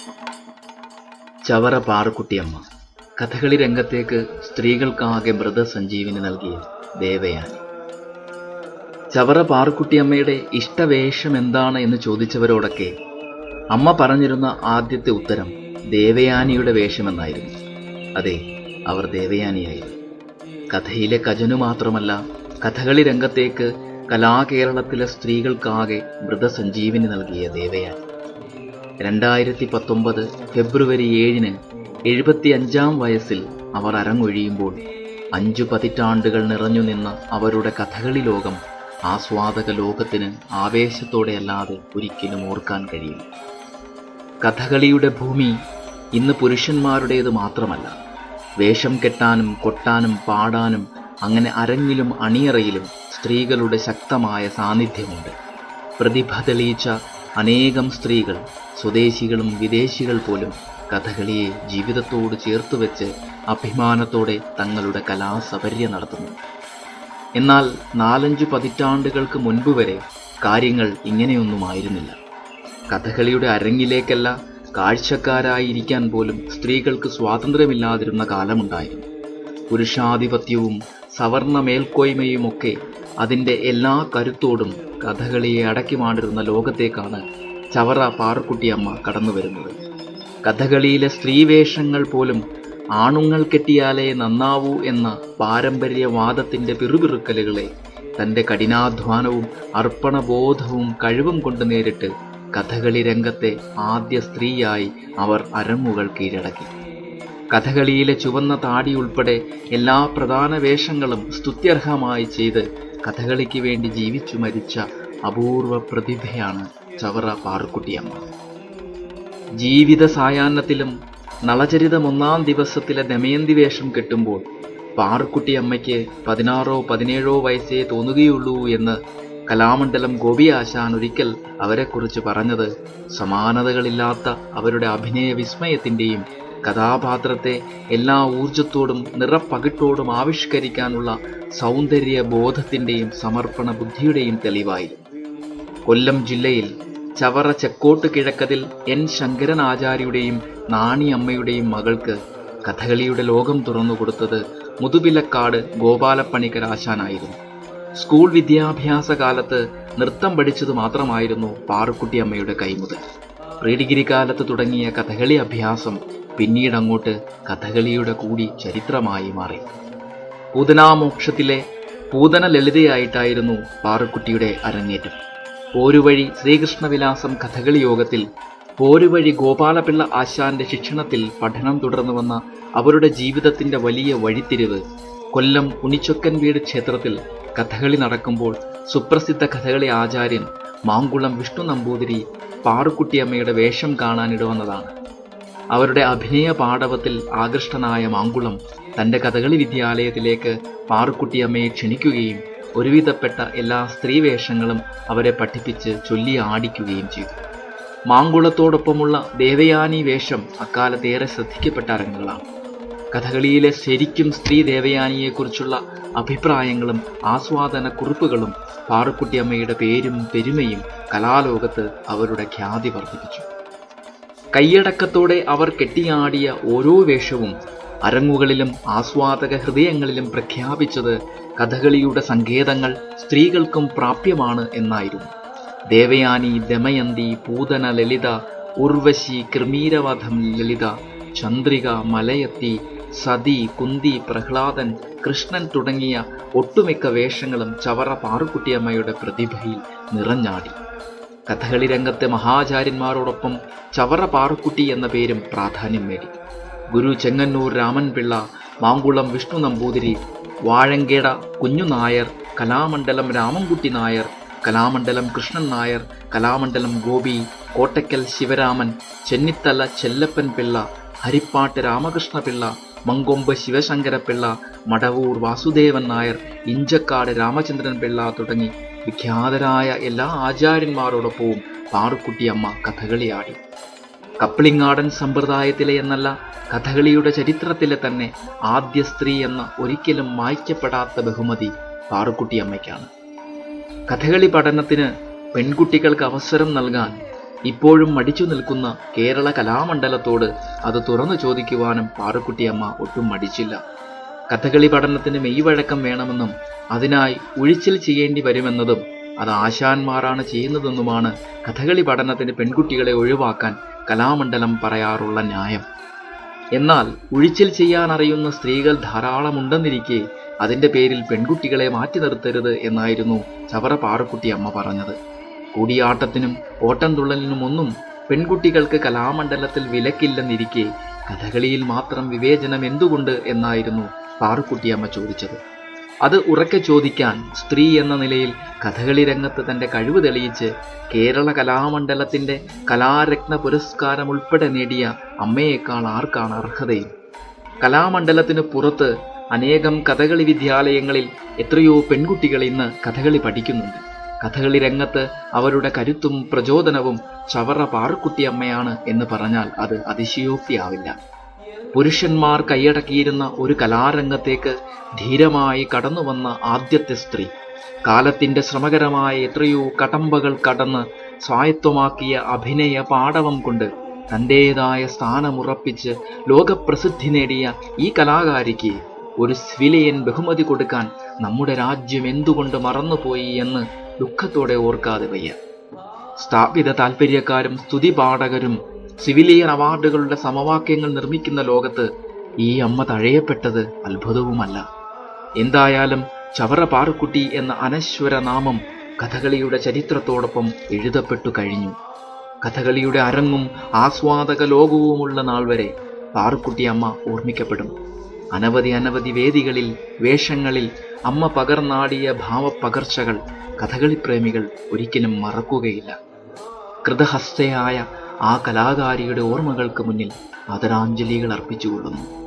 ചവറ പാറുക്കുട്ടിയമ്മ കഥകളി രംഗത്തേക്ക് സ്ത്രീകൾക്കാകെ മൃതസഞ്ജീവനി നൽകിയ ദേവയാനി. ചവറ പാറുക്കുട്ടിയമ്മയുടെ ഇഷ്ടവേഷം എന്താണ് എന്ന് ചോദിച്ചവരോടൊക്കെ അമ്മ പറഞ്ഞിരുന്ന ആദ്യത്തെ ഉത്തരം ദേവയാനിയുടെ വേഷമെന്നായിരുന്നു. അതെ, അവർ ദേവയാനിയായിരുന്നു. കഥയിലെ കജനു മാത്രമല്ല, കഥകളി രംഗത്തേക്ക് കലാകേരളത്തിലെ സ്ത്രീകൾക്കാകെ മൃതസഞ്ജീവനി നൽകിയ ദേവയാനി. 2019 ഫെബ്രുവരി 7-ന് 75-ാം വയസ്സിൽ അവർ അരങ്ങൊഴിയുമ്പോൾ 5 പതിറ്റാണ്ടുകൾ നിറഞ്ഞു നിന്ന അവരുടെ കഥകളി ലോകം ആസ്വാദക ലോകത്തിന് ആവേശത്തോടെയല്ലാതെ ഒരിക്കലും ഓർക്കാൻ കഴിയും. കഥകളിയുടെ ഭൂമി ഇന്ന് പുരുഷന്മാരുടേത് മാത്രമല്ല. വേഷം കെട്ടാനും കൊട്ടാനും പാടാനും അങ്ങനെ അരങ്ങിലും അണിയറയിലും സ്ത്രീകളുടെ ശക്തമായ സാന്നിധ്യമുണ്ട്. പ്രതിഭ തെളിയിച്ച അനേകം സ്ത്രീകൾ, സ്വദേശികളും വിദേശികൾ പോലും കഥകളിയെ ജീവിതത്തോട് ചേർത്തുവെച്ച് അഭിമാനത്തോടെ തങ്ങളുടെ കലാസപര്യ നടത്തുന്നു. എന്നാൽ 4-5 പതിറ്റാണ്ടുകൾക്ക് മുൻപ് വരെ കാര്യങ്ങൾ ഇങ്ങനെയൊന്നുമായിരുന്നില്ല. കഥകളിയുടെ അരങ്ങിലേക്കല്ല, കാഴ്ചക്കാരായിരിക്കാൻ പോലും സ്ത്രീകൾക്ക് സ്വാതന്ത്ര്യമില്ലാതിരുന്ന കാലമുണ്ടായിരുന്നു. പുരുഷാധിപത്യവും സവർണ മേൽക്കോയ്മയുമൊക്കെ അതിൻ്റെ എല്ലാ കരുത്തോടും കഥകളിയെ അടക്കി മാണ്ടിരുന്ന ലോകത്തേക്കാണ് ചവറ പാറുക്കുട്ടിയമ്മ കടന്നു വരുന്നത്. കഥകളിയിലെ സ്ത്രീവേഷങ്ങൾ പോലും ആണുങ്ങൾ കെട്ടിയാലേ നന്നാവൂ എന്ന പാരമ്പര്യവാദത്തിൻ്റെ പിറുപിറുക്കലുകളെ തൻ്റെ കഠിനാധ്വാനവും അർപ്പണബോധവും കഴിവും കൊണ്ട് നേരിട്ട് കഥകളി രംഗത്തെ ആദ്യ സ്ത്രീയായി അവർ അരങ്ങുകൾ കീഴടക്കി. കഥകളിയിലെ ചുവന്ന താടി ഉൾപ്പെടെ എല്ലാ പ്രധാന വേഷങ്ങളും സ്തുത്യർഹമായി ചെയ്ത് കഥകളിക്ക് വേണ്ടി ജീവിച്ചു മരിച്ച അപൂർവ പ്രതിഭയാണ് ചവറ പാറുക്കുട്ടിയമ്മ. ജീവിത സായാഹ്നത്തിലും നളചരിതം 1-ാം ദിവസത്തിലെ ദമയന്തി വേഷം കെട്ടുമ്പോൾ പാറുക്കുട്ടിയമ്മയ്ക്ക് 16-17 വയസ്സേ തോന്നുകയുള്ളൂ എന്ന് കലാമണ്ഡലം ഗോപി ആശാൻ ഒരിക്കൽ അവരെക്കുറിച്ച് പറഞ്ഞത് സമാനതകളില്ലാത്ത അവരുടെ അഭിനയ വിസ്മയത്തിൻ്റെയും കഥാപാത്രത്തെ എല്ലാ ഊർജത്തോടും നിറപ്പകിട്ടോടും ആവിഷ്കരിക്കാനുള്ള സൗന്ദര്യ ബോധത്തിൻ്റെയും സമർപ്പണ ബുദ്ധിയുടെയും തെളിവായിരുന്നു. കൊല്ലം ജില്ലയിൽ ചവറ ചെക്കോട്ട് കിഴക്കതിൽ എൻ ശങ്കരൻ ആചാര്യയുടെയും നാണിയമ്മയുടെയും മകൾക്ക് കഥകളിയുടെ ലോകം തുറന്നുകൊടുത്തത് മുതുവിലക്കാട് ഗോപാലപ്പണിക്കർ ആശാനായിരുന്നു. സ്കൂൾ വിദ്യാഭ്യാസ കാലത്ത് നൃത്തം പഠിച്ചത് മാത്രമായിരുന്നു പാറുക്കുട്ടിയമ്മയുടെ കൈമുതൽ. പ്രീ ഡിഗ്രി കാലത്ത് തുടങ്ങിയ കഥകളി അഭ്യാസം പിന്നീടങ്ങോട്ട് കഥകളിയുടെ കൂടി ചരിത്രമായി മാറി. പൂതനാമോക്ഷത്തിലെ പൂതന ലളിതയായിട്ടായിരുന്നു പാറുക്കുട്ടിയുടെ അരങ്ങേറ്റം. പോരുവഴി ശ്രീകൃഷ്ണവിലാസം കഥകളി യോഗത്തിൽ പോരുവഴി ഗോപാലപിള്ള ആശാന്റെ ശിക്ഷണത്തിൽ പഠനം തുടർന്നു വന്ന അവരുടെ ജീവിതത്തിന്റെ വലിയ വഴിത്തിരിവ് കൊല്ലം ഉണിച്ചൊക്കൻ വീട് ക്ഷേത്രത്തിൽ കഥകളി നടക്കുമ്പോൾ സുപ്രസിദ്ധ കഥകളി ആചാര്യൻ മാങ്കുളം വിഷ്ണു നമ്പൂതിരി പാറുക്കുട്ടിയമ്മയുടെ വേഷം കാണാനിടവന്നതാണ്. അവരുടെ അഭിനയ പാടവത്തിൽ ആകൃഷ്ടനായ മാങ്കുളം തൻ്റെ കഥകളി വിദ്യാലയത്തിലേക്ക് പാറുക്കുട്ടിയമ്മയെ ക്ഷണിക്കുകയും ഒരുവിധപ്പെട്ട എല്ലാ സ്ത്രീവേഷങ്ങളും അവരെ പഠിപ്പിച്ച് ചൊല്ലി ആടിക്കുകയും ചെയ്തു. മാങ്കുളത്തോടൊപ്പമുള്ള ദേവയാനി വേഷം അക്കാലത്തേറെ ശ്രദ്ധിക്കപ്പെട്ട അരങ്ങുകളാണ്. കഥകളിയിലെ ശരിക്കും സ്ത്രീ ദേവയാനിയെക്കുറിച്ചുള്ള അഭിപ്രായങ്ങളും ആസ്വാദന കുറിപ്പുകളും പാറുക്കുട്ടിയമ്മയുടെ പേരും പെരുമയും കലാലോകത്ത് അവരുടെ ഖ്യാതി വർദ്ധിപ്പിച്ചു. കൈയടക്കത്തോടെ അവർ കെട്ടിയാടിയ ഓരോ വേഷവും അരങ്ങുകളിലും ആസ്വാദക ഹൃദയങ്ങളിലും പ്രഖ്യാപിച്ചത് കഥകളിയുടെ സങ്കേതങ്ങൾ സ്ത്രീകൾക്കും പ്രാപ്യമാണ് എന്നായിരുന്നു. ദേവയാനി, ദമയന്തി, പൂതന ലളിത, ഉർവശി, കൃമീരവധം ലളിത, ചന്ദ്രിക, മലയത്തി, സതി, കുന്തി, പ്രഹ്ലാദൻ, കൃഷ്ണൻ തുടങ്ങിയ ഒട്ടുമിക്ക വേഷങ്ങളും ചവറ പാറുക്കുട്ടിയമ്മയുടെ പ്രതിഭയിൽ നിറഞ്ഞാടി. കഥകളി രംഗത്തെ മഹാചാര്യന്മാരോടൊപ്പം ചവറ പാറുക്കുട്ടി എന്ന പേരും പ്രാധാന്യം നേടി. ഗുരു ചെങ്ങന്നൂർ രാമൻപിള്ള, മാങ്കുളം വിഷ്ണു നമ്പൂതിരി, വാഴങ്കേട കുഞ്ഞുനായർ, കലാമണ്ഡലം രാമൻകുട്ടി നായർ, കലാമണ്ഡലം കൃഷ്ണൻ നായർ, കലാമണ്ഡലം ഗോപി, കോട്ടയ്ക്കൽ ശിവരാമൻ, ചെന്നിത്തല ചെല്ലപ്പൻ പിള്ള, ഹരിപ്പാട്ട് രാമകൃഷ്ണപിള്ള, മങ്കൊമ്പ് ശിവശങ്കരപിള്ള, മടവൂർ വാസുദേവൻ നായർ, ഇഞ്ചക്കാട് രാമചന്ദ്രൻ പിള്ള തുടങ്ങി വിഖ്യാതരായ എല്ലാ ആചാര്യന്മാരോടൊപ്പവും പാറുക്കുട്ടിയമ്മ കഥകളിയാടി. കപ്ലിങ്ങാടൻ സമ്പ്രദായത്തിലെ എന്നല്ല, കഥകളിയുടെ ചരിത്രത്തിലെ തന്നെ ആദ്യ സ്ത്രീ എന്ന ഒരിക്കലും മായ്ക്കപ്പെടാത്ത ബഹുമതി പാറുക്കുട്ടിയമ്മയ്ക്കാണ്. കഥകളി പഠനത്തിന് പെൺകുട്ടികൾക്ക് അവസരം നൽകാൻ ഇപ്പോഴും മടിച്ചു നിൽക്കുന്ന കേരള കലാമണ്ഡലത്തോട് അത് തുറന്നു ചോദിക്കുവാനും പാറുക്കുട്ടിയമ്മ ഒട്ടും മടിച്ചില്ല. കഥകളി പഠനത്തിന് മെയ്വഴക്കം വേണമെന്നും അതിനായി ഉഴിച്ചിൽ ചെയ്യേണ്ടി വരുമെന്നതും അത് ആശാന്മാരാണ് ചെയ്യുന്നതെന്നുമാണ് കഥകളി പഠനത്തിന് പെൺകുട്ടികളെ ഒഴിവാക്കാൻ കലാമണ്ഡലം പറയാറുള്ള ന്യായം. എന്നാൽ ഉഴിച്ചിൽ ചെയ്യാൻ അറിയുന്ന സ്ത്രീകൾ ധാരാളമുണ്ടെന്നിരിക്കെ അതിൻ്റെ പേരിൽ പെൺകുട്ടികളെ മാറ്റി നിർത്തരുത് എന്നായിരുന്നു ചവറ പാറുക്കുട്ടിയമ്മ പറഞ്ഞത്. കൂടിയാട്ടത്തിനും ഓട്ടംതുള്ളലിനുമൊന്നും പെൺകുട്ടികൾക്ക് കലാമണ്ഡലത്തിൽ വിലക്കില്ലെന്നിരിക്കെ കഥകളിയിൽ മാത്രം വിവേചനം എന്തുകൊണ്ട് എന്നായിരുന്നു പാറുക്കുട്ടിയമ്മ ചോദിച്ചത്. അത് ഉറക്കെ ചോദിക്കാൻ സ്ത്രീ എന്ന നിലയിൽ കഥകളി രംഗത്ത് തൻ്റെ കഴിവ് തെളിയിച്ച് കേരള കലാമണ്ഡലത്തിൻ്റെ കലാരത്ന പുരസ്കാരം ഉൾപ്പെടെ നേടിയ അമ്മയേക്കാൾ ആർക്കാണ് അർഹതയും? കലാമണ്ഡലത്തിന് പുറത്ത് അനേകം കഥകളി വിദ്യാലയങ്ങളിൽ എത്രയോ പെൺകുട്ടികൾ ഇന്ന് കഥകളി പഠിക്കുന്നുണ്ട്. കഥകളി രംഗത്ത് അവരുടെ കരുത്തും പ്രചോദനവും ചവറ പാറുക്കുട്ടിയമ്മയാണ് എന്ന് പറഞ്ഞാൽ അത് അതിശയോക്തിയാവില്ല. പുരുഷന്മാർ കൈയടക്കിയിരുന്ന ഒരു കലാരംഗത്തേക്ക് ധീരമായി കടന്നു വന്ന ആദ്യത്തെ സ്ത്രീ, കാലത്തിൻ്റെ ശ്രമകരമായ എത്രയോ കടമ്പകൾ കടന്ന് സ്വായത്തമാക്കിയ അഭിനയ പാടവം കൊണ്ട് തൻ്റേതായ സ്ഥാനമുറപ്പിച്ച് ലോകപ്രസിദ്ധി നേടിയ ഈ കലാകാരിക്ക് ഒരു സിവിലിയൻ ബഹുമതി കൊടുക്കാൻ നമ്മുടെ രാജ്യം എന്തുകൊണ്ട് മറന്നുപോയി എന്ന് ദുഃഖത്തോടെ ഓർക്കാതെ വയ്യ. സ്ഥാപിത താൽപര്യക്കാരും സ്തുതിപാഠകരും സിവിലിയൻ അവാർഡുകളുടെ സമവാക്യങ്ങൾ നിർമ്മിക്കുന്ന ലോകത്ത് ഈ അമ്മ തഴയപ്പെട്ടത് അത്ഭുതവുമല്ല. എന്തായാലും ചവറ പാറുക്കുട്ടി എന്ന അനശ്വര നാമം കഥകളിയുടെ ചരിത്രത്തോടൊപ്പം എഴുതപ്പെട്ടു കഴിഞ്ഞു. കഥകളിയുടെ അരങ്ങും ആസ്വാദക ലോകവുമുള്ള നാൾ വരെ പാറുക്കുട്ടി അമ്മ ഓർമ്മിക്കപ്പെടും. അനവധി വേദികളിൽ, വേഷങ്ങളിൽ അമ്മ പകർന്നാടിയ ഭാവപകർച്ചകൾ കഥകളിപ്രേമികൾ ഒരിക്കലും മറക്കുകയില്ല. കൃതഹസ്തയായ ആ കലാകാരിയുടെ ഓർമ്മകൾക്ക് മുന്നിൽ ആദരാഞ്ജലികൾ അർപ്പിച്ചുകൊള്ളുന്നു.